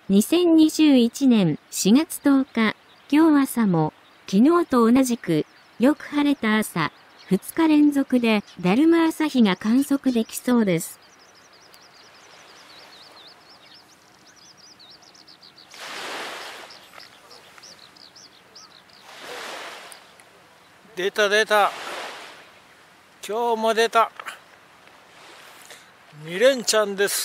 2021年4月10日、今日朝も昨日と同じくよく晴れた朝、2日連続でだるま朝日が観測できそうです。 出た出た。今日も出た。2連チャンです。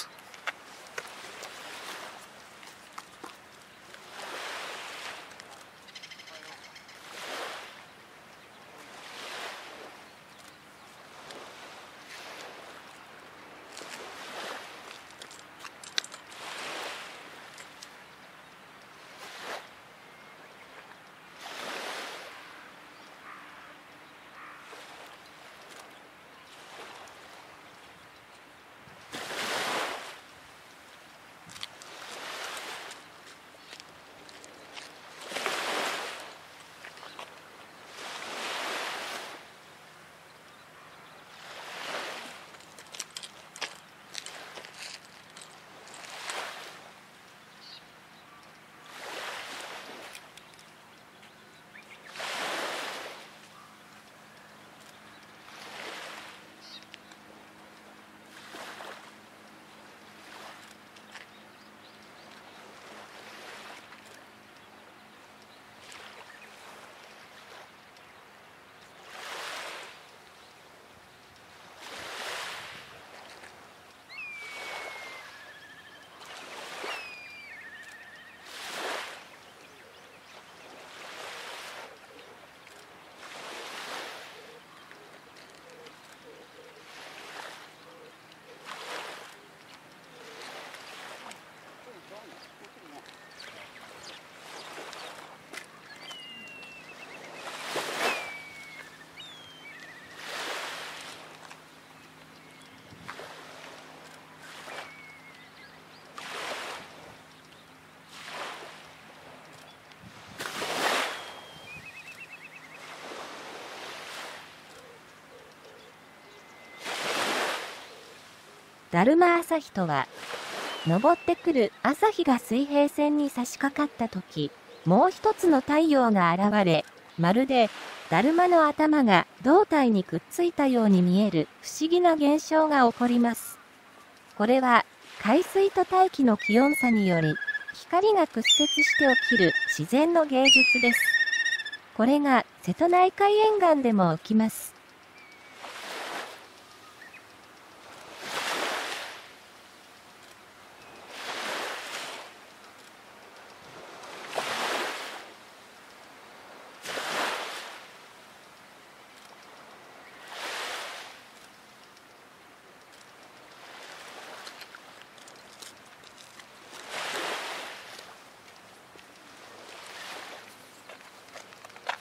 だるま朝日とは、昇ってくる朝日が水平線に差し掛かった時、もう一つの太陽が現れ、まるでだるまの頭が胴体にくっついたように見える不思議な現象が起こります。これは海水と大気の気温差により、光が屈折して起きる自然の芸術です。これが瀬戸内海沿岸でも起きます。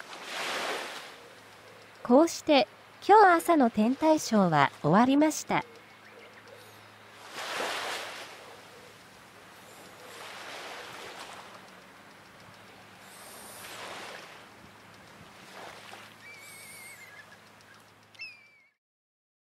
こうして今日朝の天体ショーは終わりました。